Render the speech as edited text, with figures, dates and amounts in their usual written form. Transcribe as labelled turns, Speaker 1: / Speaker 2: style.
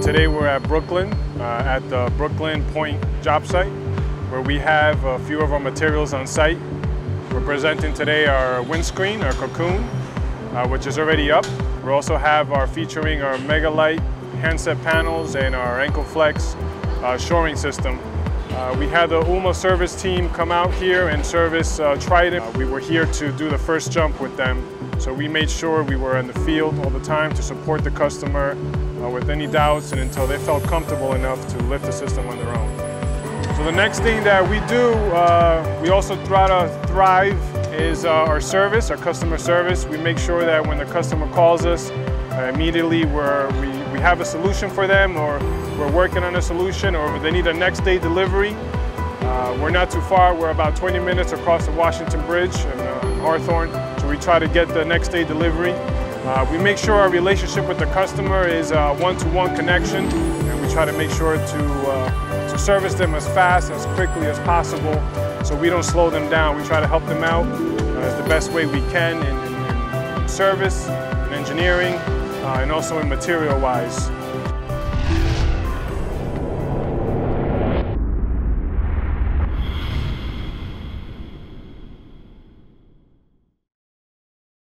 Speaker 1: Today we're at Brooklyn, at the Brooklyn Point job site, where we have a few of our materials on site. We're presenting today our windscreen, our cocoon, which is already up. We also have featuring our Mega-Lite handset panels and our Ankle Flex shoring system. We had the ULMA service team come out here and service Trident. We were here to do the first jump with them. So we made sure we were in the field all the time to support the customer with any doubts and until they felt comfortable enough to lift the system on their own. So the next thing that we do, we also try to thrive, is our service, our customer service. We make sure that when the customer calls us, immediately we have a solution for them, or we're working on a solution, or they need a next day delivery. We're not too far. We're about 20 minutes across the Washington Bridge in Hawthorne, so we try to get the next day delivery. We make sure our relationship with the customer is a one-to-one connection, and we try to make sure to service them as fast, as quickly as possible, so we don't slow them down. We try to help them out as the best way we can in service, in engineering, and also in material-wise.